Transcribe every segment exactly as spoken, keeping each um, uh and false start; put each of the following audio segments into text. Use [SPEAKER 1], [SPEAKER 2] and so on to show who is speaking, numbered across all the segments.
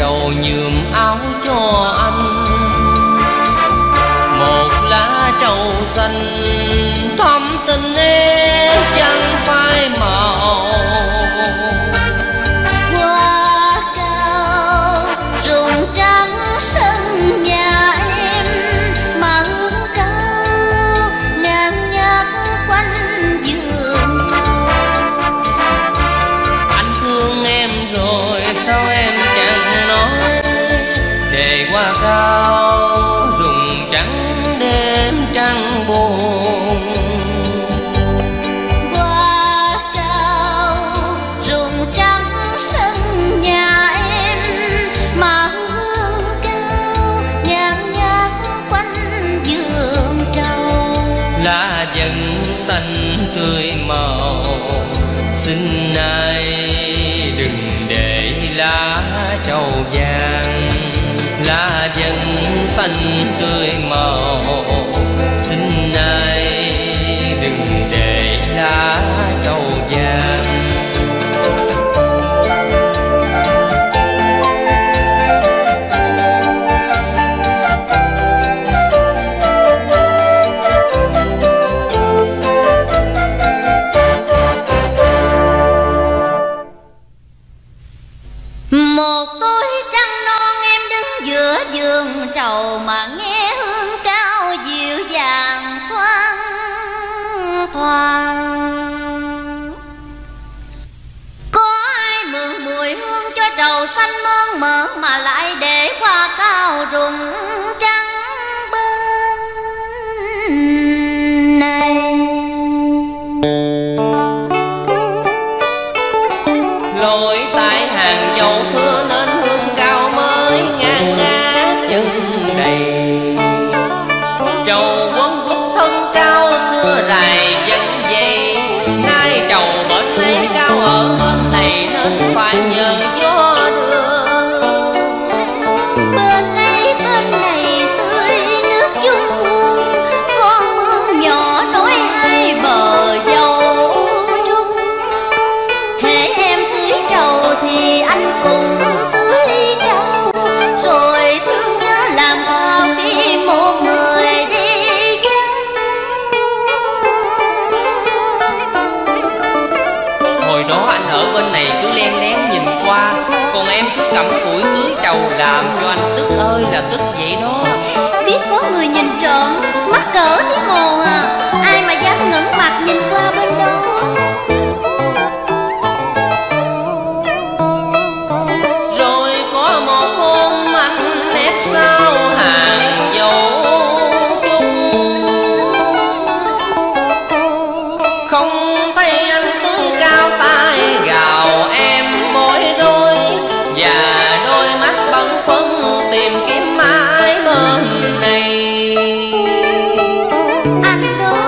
[SPEAKER 1] trầu nhuộm áo cho anh. Một lá trầu xanh thắm tình em chẳng phai màu.
[SPEAKER 2] Qua cao rụng trắng sân nhà em mà hương cao ngang nhắc quanh vườn trầu.
[SPEAKER 1] Anh thương em rồi sao em chẳng nói, để hoa cao rụng trắng đêm trăng buồn.
[SPEAKER 2] Qua cao rụng trắng sân nhà em mà hương cao ngang nhắc quanh vườn trầu.
[SPEAKER 1] Lá vẫn xanh tươi màu, xin ai đừng để lá trầu vàng. Lá vẫn xanh tươi màu, xin ai đừng để lá trầu vàng.
[SPEAKER 2] Một tối trăng non em đứng giữa vườn trầu mà nghe hương cao dịu dàng thoang thoảng. Có ai mượn mùi hương cho trầu xanh mơn mởn mà lại để hoa cao rụng trắng bên này.
[SPEAKER 1] Lỗi tại hàng dầu thưa nên hương cao mới ngang ngát chân đầy. Trầu quấn quýt thân cao xưa rài vẫn vậy, nay trầu bên ấy cao ở bên này nên phải nhờ gió đưa.
[SPEAKER 2] Bên ấy bên này tươi nước chung hương, con mương nhỏ nối hai bờ dầu trúc. Hễ em tưới trầu thì anh cũng tưới trầu, rồi thương nhớ làm sao khi một người đi vắng.
[SPEAKER 1] Hồi đó anh ở bên này cứ len lén nhìn qua, còn em cứ cắm củi tưới trầu làm cho anh tức ơi là tức vậy đó.
[SPEAKER 2] Biết có người nhìn trộm, mắc cỡ tí hồ à, ai mà dám ngẩng mặt nhìn qua bên đó.
[SPEAKER 1] Rồi có một hôm anh nép sau hàng dầu chung, không thấy anh tưới cao tay gào em bối rối, và đôi mắt bâng khuâng tìm kiếm mãi bên này.
[SPEAKER 2] Anh đó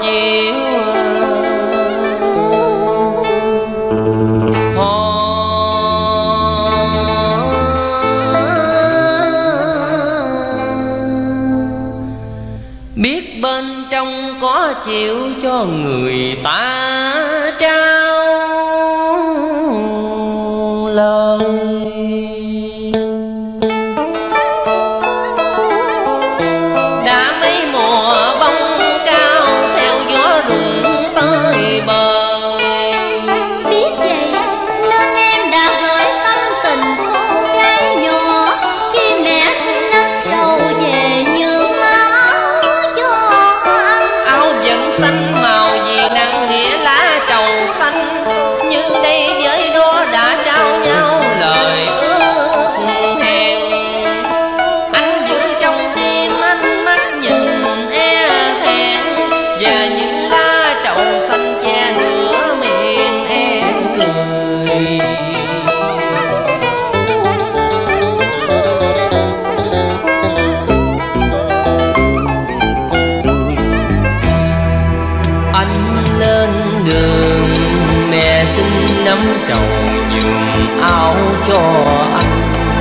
[SPEAKER 1] chiều biết bên trong có chịu cho người ta trao lời. Đã mấy mùa bông cao theo gió rụng tới bời,
[SPEAKER 2] biết vậy nên em đã gửi tâm tình cô gái nhỏ khi mẹ xin anh trầu về nhường áo cho anh.
[SPEAKER 1] áo vẫn xanh màu vì nắng nghĩa lá trầu xanh, như đây với đó đã trao nhau lời ước hẹn. Anh giữ trong tim ánh mắt nhìn e thẹn, và những lá trầu xanh che nửa miệng em cười. Anh lên đường mẹ xin nắm trầu nhường áo cho anh,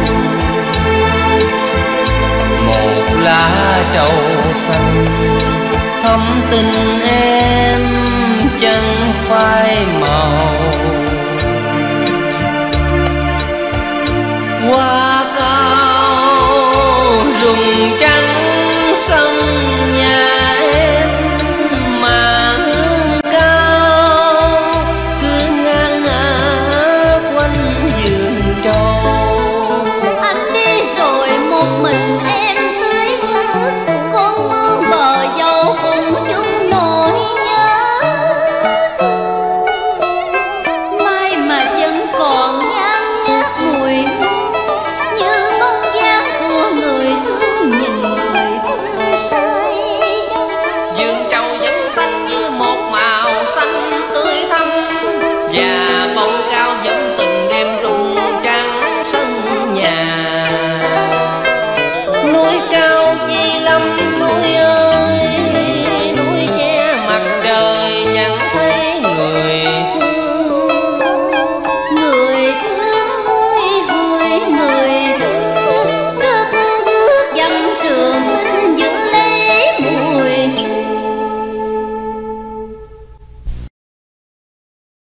[SPEAKER 1] một lá trầu xanh thắm tình em chẳng phai màu. Hoa cao rụng trắng sông